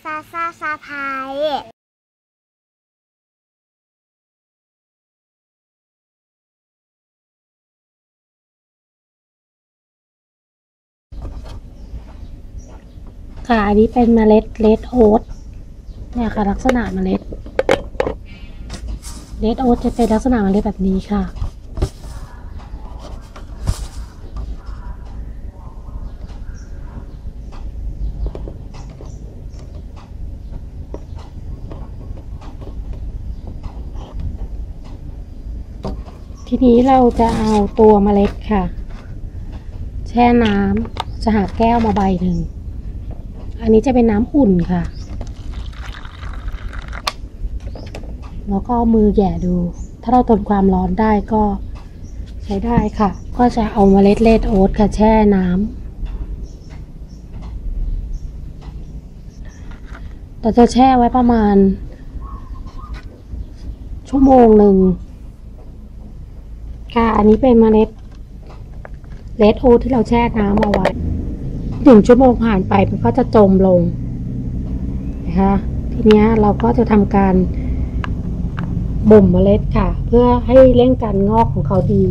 ซาซาซาพายค่ะอันนี้เป็นเมล็ดเลดโอ๊ตเนี่ยค่ะลักษณะเมล็ดเลดโอ๊ตจะเป็นลักษณะเมล็ดแบบนี้ค่ะทีนี้เราจะเอาตัวเมล็ดค่ะแช่น้ำจะหาแก้วมาใบหนึ่งอันนี้จะเป็นน้ำอุ่นค่ะแล้วก็เอามือแหย่ดูถ้าเราทนความร้อนได้ก็ใช้ได้ค่ะก็จะเอาเมล็ดเลดโอ๊ตค่ะแช่น้ำเราจะแช่ไว้ประมาณชั่วโมงหนึ่งค่ะอันนี้เป็นเมล็ดเลดโอ๊ตที่เราแช่น้ำเอาไว้1 ชั่วโมงผ่านไปมันก็จะจมลงนะคะทีนี้เราก็จะทำการบ่มเมล็ดค่ะเพื่อให้เร่งการงอกของเขาดี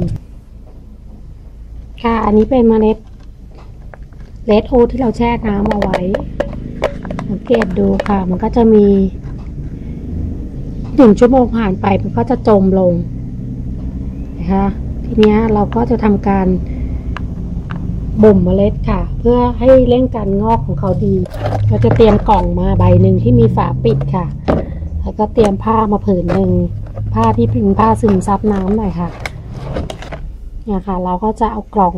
ค่ะอันนี้เป็นเมล็ดเลดโอ๊ตที่เราแช่น้ำเอาไว้สังเกตดูค่ะมันก็จะมี1 ชั่วโมงผ่านไปมันก็จะจมลงนะคะทีนี้เราก็จะทำการบ่มเมล็ดค่ะเพื่อให้เร่งการงอกของเขาดีเราจะเตรียมกล่องมาใบหนึ่งที่มีฝาปิดค่ะแล้วก็เตรียมผ้ามาผืนหนึ่งผ้าที่เป็นผ้าซึมซับน้ำหน่อยค่ะเนี่ยค่ะเราก็จะเอากล่อง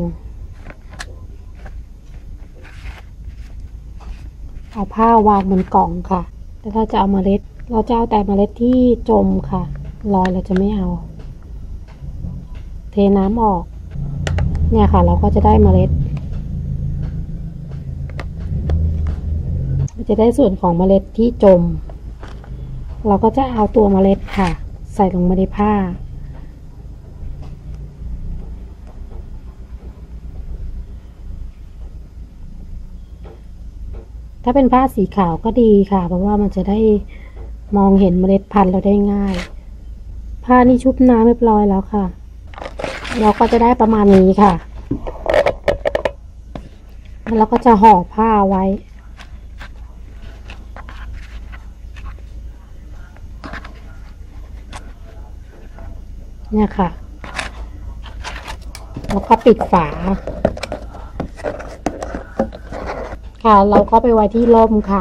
เอาผ้าวางบนกล่องค่ะแล้วเราจะเอาเมล็ดเราจะเอาแต่เมล็ดที่จมค่ะลอยเราจะไม่เอาเทน้ำออกเนี่ยค่ะเราก็จะได้เมล็ดเราจะได้ส่วนของเมล็ดที่จมเราก็จะเอาตัวเมล็ดค่ะใส่ลงมาในผ้าถ้าเป็นผ้าสีขาวก็ดีค่ะเพราะว่ามันจะได้มองเห็นเมล็ดพันธุ์เราได้ง่ายผ้านี่ชุบน้ำเรียบร้อยแล้วค่ะเราก็จะได้ประมาณนี้ค่ะแล้วเราก็จะห่อผ้าไว้เนี่ยค่ะแล้วก็ปิดฝาค่ะเราก็ไปไว้ที่ร่มค่ะ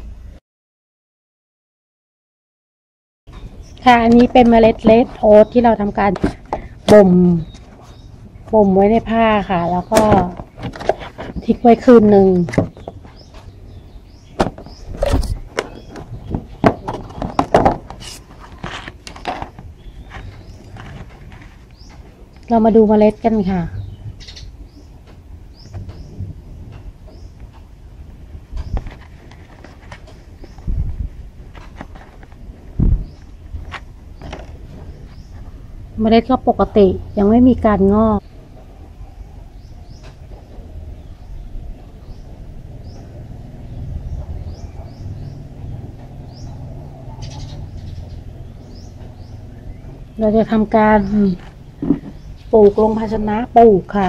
ค่ะอันนี้เป็นเมล็ดเลดโอ๊ตที่เราทำการบ่มไว้ในผ้าค่ะแล้วก็ทิ้งไว้คืนหนึ่งเรามาดูเมล็ดกันค่ะเมล็ดก็ปกติยังไม่มีการงอกเราจะทำการปลูกลงภาชนะปลูกค่ะ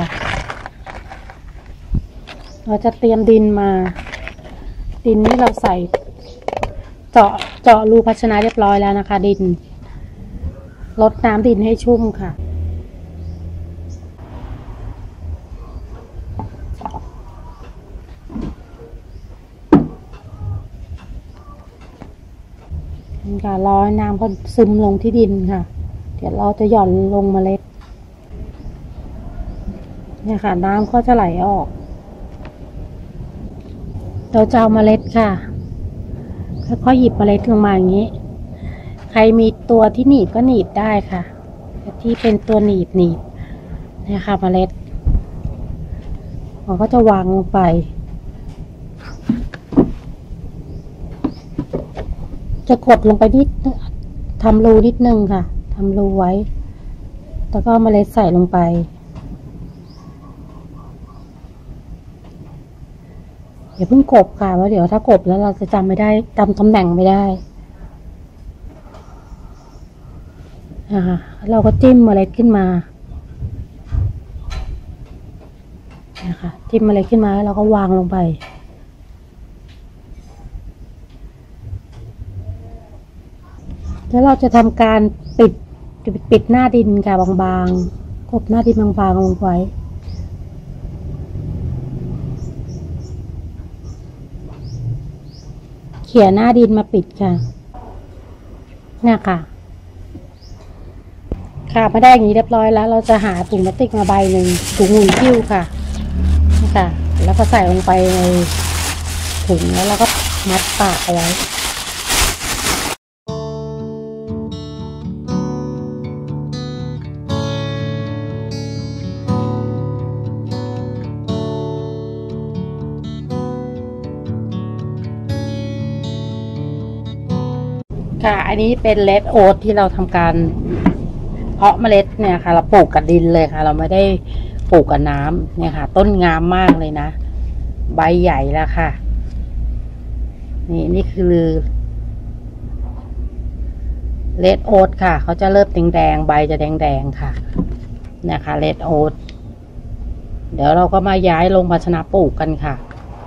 เราจะเตรียมดินมาดินที่เราใส่เจาะรูภาชนะเรียบร้อยแล้วนะคะดินรดน้ำดินให้ชุ่มค่ะค่ะรอน้ำก็ซึมลงที่ดินค่ะเดี๋ยวเราจะหย่อนลงเมล็ดเนี่ยค่ะน้ำก็จะไหลออกเราจะเอาเมล็ดค่ะค่อยๆหยิบเมล็ดลงมาอย่างนี้ใครมีตัวที่หนีบก็หนีบได้ค่ะที่เป็นตัวหนีบเนี่ยค่ะเมล็ดเราก็จะวางลงไปจะกดลงไปนิดทำรูนิดนึงค่ะทำรูไว้แล้วก็เมล็ดใส่ลงไปอย่าเพิ่งกบค่ะเพราะเดี๋ยวถ้ากบแล้วเราจะจำไม่ได้จำตำแหน่งไม่ได้เราก็จิ้มเมล็ดขึ้นมานะคะจิ้มเมล็ดขึ้นมาแล้วเราก็วางลงไปแล้วเราจะทำการปิดหน้าดินค่ะบางๆกบหน้าดินบางๆลงไปเขี่ยหน้าดินมาปิดค่ะเนี่ยค่ะมาได้อย่างนี้เรียบร้อยแล้วเราจะหาถุงพลาสติกมาใบหนึ่งถุงหมุนคิ้วค่ะนี่ค่ะแล้วก็ใส่ลงไปในถุงแล้วเราก็มัดปากเอาไว้ค่ะอันนี้เป็นเลดโอ๊ตที่เราทำการเพาะเมล็ดเนี่ยค่ะเราปลูกกับดินเลยค่ะเราไม่ได้ปลูกกับน้ำเนี่ยค่ะต้นงามมากเลยนะใบใหญ่แล้วค่ะนี่คือเลดโอ๊ตค่ะเขาจะเริ่มแดงใบจะแดงค่ะเนี่ยค่ะเลดโอ๊ตเดี๋ยวเราก็มาย้ายลงภาชนะปลูกกันค่ะ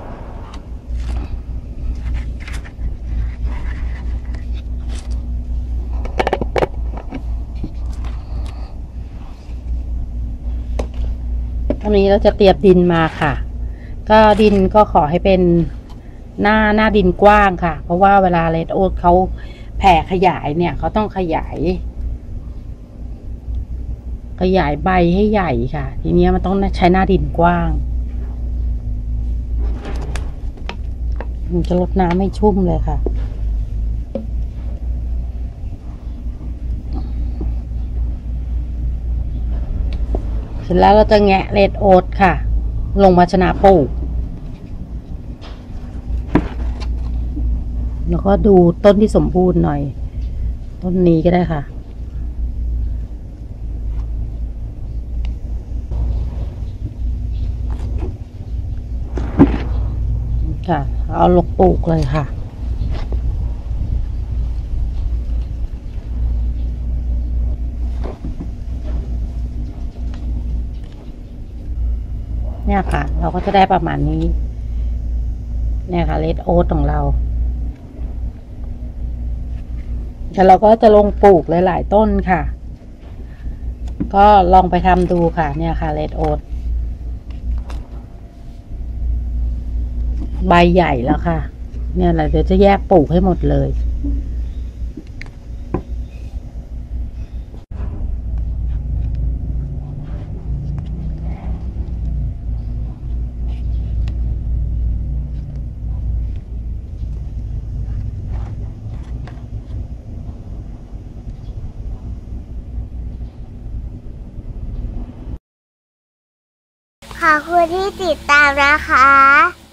ตอนนี้เราจะเตรียมดินมาค่ะก็ดินก็ขอให้เป็นหน้าดินกว้างค่ะเพราะว่าเวลาเลดโอ๊ตเขาแผ่ขยายเนี่ยเขาต้องขยายใบให้ใหญ่ค่ะทีนี้มันต้องใช้หน้าดินกว้างมันจะรดน้ำให้ชุ่มเลยค่ะเสร็จแล้วเราจะแงะเลดโอ๊ตค่ะลงภาชนะปลูกแล้วก็ดูต้นที่สมบูรณ์หน่อยต้นนี้ก็ได้ค่ะเอาลงปลูกเลยค่ะเนี่ยค่ะเราก็จะได้ประมาณนี้เนี่ยค่ะเลดโอ๊ตของเราแต่เราก็จะลงปลูกหลายๆต้นค่ะก็ลองไปทำดูค่ะเนี่ยค่ะเลดโอ๊ตใบใหญ่แล้วค่ะเนี่ยเราเดี๋ยวจะแยกปลูกให้หมดเลยขอบคุณที่ติดตามนะคะ